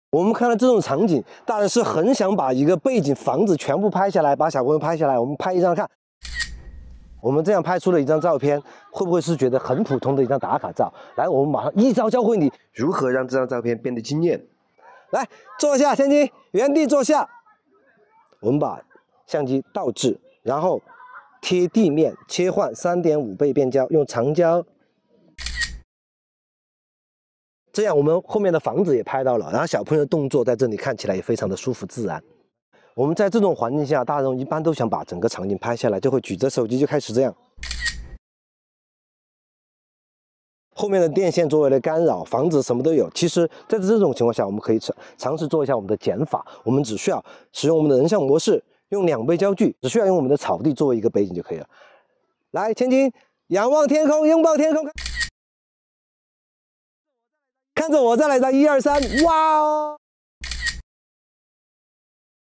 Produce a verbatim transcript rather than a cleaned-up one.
我们看到这种场景，大人是很想把一个背景房子全部拍下来，把小朋友拍下来，我们拍一张看。我们这样拍出了一张照片，会不会是觉得很普通的一张打卡照？来，我们马上一招教会你如何让这张照片变得惊艳。来，坐下，千金，原地坐下。我们把相机倒置，然后贴地面，切换 三点五 倍变焦，用长焦。这样我们后面的房子也拍到了，然后小朋友的动作在这里看起来也非常的舒服自然。我们在这种环境下，大人一般都想把整个场景拍下来，就会举着手机就开始这样。后面的电线作为了干扰，房子什么都有。其实，在这种情况下，我们可以尝尝试做一下我们的减法。我们只需要使用我们的人像模式，用两倍焦距，只需要用我们的草地作为一个背景就可以了。来，千金，仰望天空，拥抱天空，看着我，再来一张，一二三，哇哦！